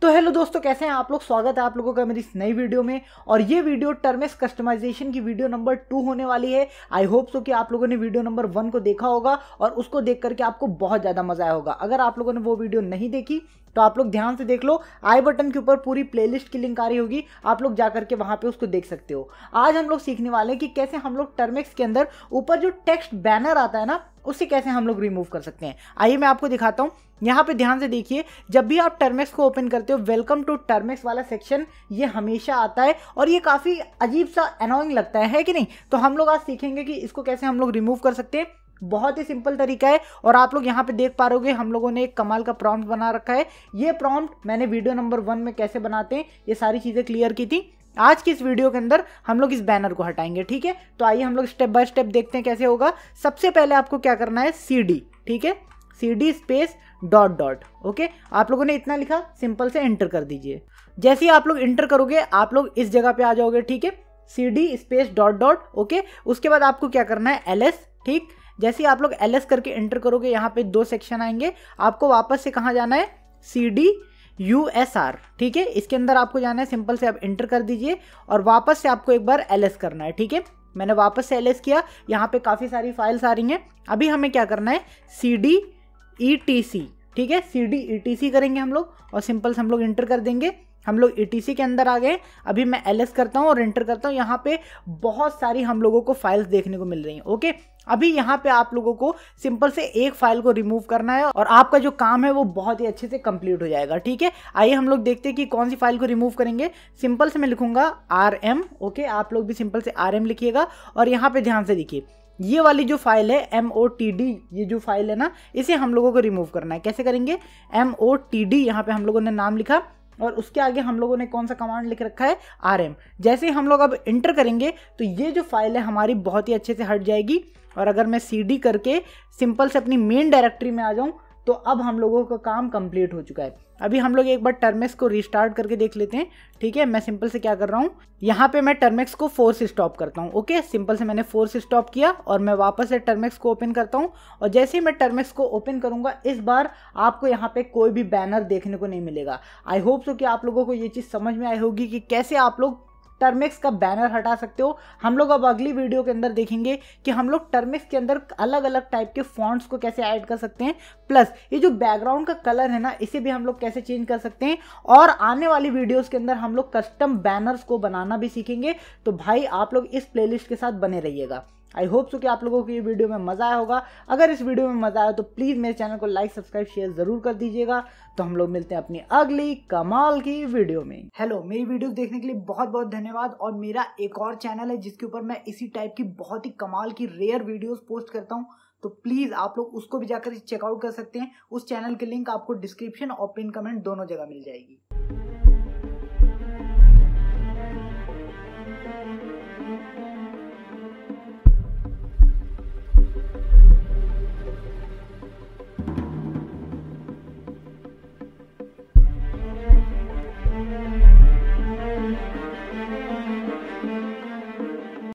तो हेलो दोस्तों, कैसे हैं आप लोग। स्वागत है आप लोगों का मेरी इस नई वीडियो में। और ये वीडियो टर्मेक्स कस्टमाइजेशन की वीडियो नंबर 2 होने वाली है। आई होप सो कि आप लोगों ने वीडियो नंबर 1 को देखा होगा और उसको देख करके आपको बहुत ज़्यादा मजा आया होगा। अगर आप लोगों ने वो वीडियो नहीं देखी तो आप लोग ध्यान से देख लो। आई बटन के ऊपर पूरी प्लेलिस्ट की लिंक आ रही होगी, आप लोग जाकर के वहां पे उसको देख सकते हो। आज हम लोग सीखने वाले हैं कि कैसे हम लोग टर्मेक्स के अंदर ऊपर जो टेक्स्ट बैनर आता है ना, उससे कैसे हम लोग रिमूव कर सकते हैं। आइए मैं आपको दिखाता हूं। यहाँ पे ध्यान से देखिए, जब भी आप टर्मेक्स को ओपन करते हो, वेलकम टू टर्मेक्स वाला सेक्शन ये हमेशा आता है और ये काफ़ी अजीब सा एनोइंग लगता है कि नहीं। तो हम लोग आज सीखेंगे कि इसको कैसे हम लोग रिमूव कर सकते हैं। बहुत ही सिंपल तरीका है। और आप लोग यहाँ पे देख पा रहे हम लोगों ने एक कमाल का प्रॉम्प्ट बना रखा है। ये प्रॉम्प्ट मैंने वीडियो नंबर 1 में कैसे बनाते हैं ये सारी चीज़ें क्लियर की थी। आज की इस वीडियो के अंदर हम लोग इस बैनर को हटाएंगे, ठीक है। तो आइए हम लोग स्टेप बाय स्टेप देखते हैं कैसे होगा। सबसे पहले आपको क्या करना है, CD, ठीक है, CD space dot dot. Okay, आप लोगों ने इतना लिखा, सिंपल से एंटर कर दीजिए। जैसे ही आप लोग एंटर करोगे आप लोग इस जगह पे आ जाओगे, ठीक है, CD space dot dot. Okay, उसके बाद आपको क्या करना है, LS, ठीक। जैसे ही आप लोग LS करके एंटर करोगे यहाँ पे 2 सेक्शन आएंगे। आपको वापस से कहाँ जाना है, CD USR, ठीक है, इसके अंदर आपको जाना है। सिंपल से आप एंटर कर दीजिए और वापस से आपको एक बार LS करना है, ठीक है। मैंने वापस से LS किया। यहाँ पे काफ़ी सारी फाइल्स आ रही हैं। अभी हमें क्या करना है, CD ETC, ठीक है, CD ETC करेंगे हम लोग और सिंपल से हम लोग एंटर कर देंगे। हम लोग ETC के अंदर आ गए। अभी मैं LS करता हूँ और एंटर करता हूँ। यहाँ पे बहुत सारी हम लोगों को फाइल्स देखने को मिल रही हैं। ओके, अभी यहाँ पे आप लोगों को सिंपल से एक फाइल को रिमूव करना है और आपका जो काम है वो बहुत ही अच्छे से कंप्लीट हो जाएगा, ठीक है। आइए हम लोग देखते हैं कि कौन सी फाइल को रिमूव करेंगे। सिंपल से मैं लिखूंगा RM, ओके, आप लोग भी सिंपल से RM लिखिएगा। और यहाँ पे ध्यान से देखिए, ये वाली जो फाइल है MOTD, ये जो फाइल है ना, इसे हम लोगों को रिमूव करना है। कैसे करेंगे, MOTD, यहाँ पे हम लोगों ने नाम लिखा और उसके आगे हम लोगों ने कौन सा कमांड लिख रखा है, RM। जैसे ही हम लोग अब इंटर करेंगे तो ये जो फाइल है हमारी बहुत ही अच्छे से हट जाएगी। और अगर मैं CD करके सिंपल से अपनी मेन डायरेक्टरी में आ जाऊं तो अब हम लोगों का काम कंप्लीट हो चुका है। अभी हम लोग एक बार टर्मेक्स को रिस्टार्ट करके देख लेते हैं, ठीक है। मैं सिंपल से क्या कर रहा हूँ, यहाँ पे मैं टर्मेक्स को 4 से स्टॉप करता हूँ। ओके, सिंपल से मैंने 4 से स्टॉप किया और मैं वापस से टर्मेक्स को ओपन करता हूँ। और जैसे ही मैं टर्मेक्स को ओपन करूंगा, इस बार आपको यहाँ पे कोई भी बैनर देखने को नहीं मिलेगा। आई होप सो कि आप लोगों को ये चीज़ समझ में आई होगी कि कैसे आप लोग टर्मेक्स का बैनर हटा सकते हो। हम लोग अब अगली वीडियो के अंदर देखेंगे कि हम लोग टर्मेक्स के अंदर अलग अलग टाइप के फॉन्ट्स को कैसे ऐड कर सकते हैं। प्लस ये जो बैकग्राउंड का कलर है ना, इसे भी हम लोग कैसे चेंज कर सकते हैं। और आने वाली वीडियोस के अंदर हम लोग कस्टम बैनर्स को बनाना भी सीखेंगे। तो भाई आप लोग इस प्लेलिस्ट के साथ बने रहिएगा। आई होप सो कि आप लोगों को ये वीडियो में मजा आया होगा। अगर इस वीडियो में मजा आया तो प्लीज़ मेरे चैनल को लाइक, सब्सक्राइब, शेयर जरूर कर दीजिएगा। तो हम लोग मिलते हैं अपनी अगली कमाल की वीडियो में। हेलो, मेरी वीडियोस देखने के लिए बहुत बहुत धन्यवाद। और मेरा एक और चैनल है जिसके ऊपर मैं इसी टाइप की बहुत ही कमाल की रेयर वीडियोस पोस्ट करता हूँ। तो प्लीज़ आप लोग उसको भी जाकर चेकआउट कर सकते हैं। उस चैनल की लिंक आपको डिस्क्रिप्शन और पिन कमेंट दोनों जगह मिल जाएगी।